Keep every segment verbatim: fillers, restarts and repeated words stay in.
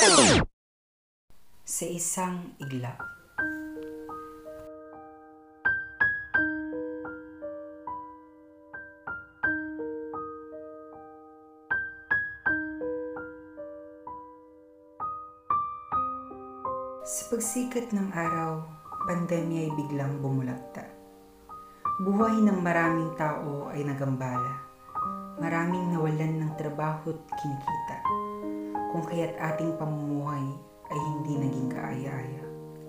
Sa isang igla. Sa pagsikat ng araw, pandemya ay biglang bumulagta. Buhay ng maraming tao ay nagambala. Maraming nawalan ng trabaho at kinikita, kung kaya't ating pamumuhay ay hindi naging kaaya-aya.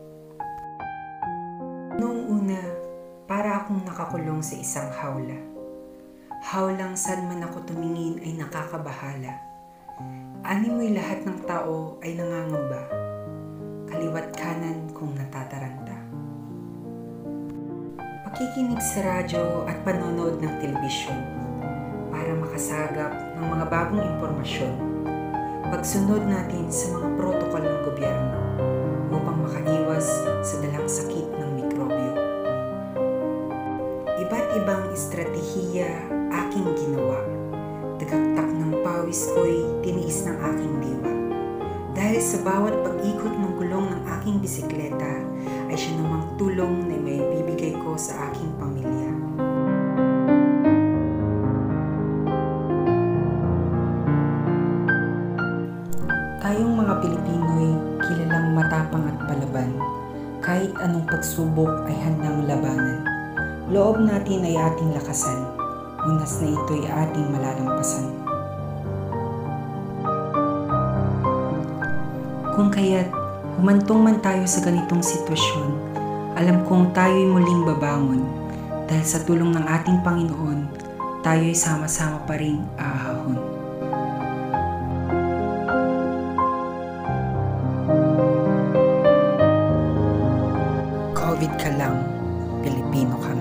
Noong una, para akong nakakulong sa isang hawla. Hawlang saan man ako tumingin ay nakakabahala. Animoy lahat ng tao ay nangangamba. Kaliwat kanan kung natataranta. Pakikinig sa radyo at panonood ng telebisyon para makasagap ng mga bagong impormasyon. Pagsunod natin sa mga protokol ng gobyerno upang makaiwas sa dalang sakit ng mikrobyo. Iba't ibang estratehiya aking ginawa. Dagaktak ng pawis ko'y tiniis ng aking diwa. Dahil sa bawat pag-ikot ng gulong ng aking bisikleta ay siya namang tulong na may bibigay ko sa aking pamilya. Tayong mga Pilipino'y kilalang matapang at palaban. Kahit anong pagsubok ay handang labanan. Loob natin ay ating lakasan. Unas na ito'y ating malalampasan. Kung kaya't humantong man tayo sa ganitong sitwasyon, alam kong tayo'y muling babangon dahil sa tulong ng ating Panginoon, tayo'y sama-sama pa rin aahon. COVID ka lang, Pilipino ka.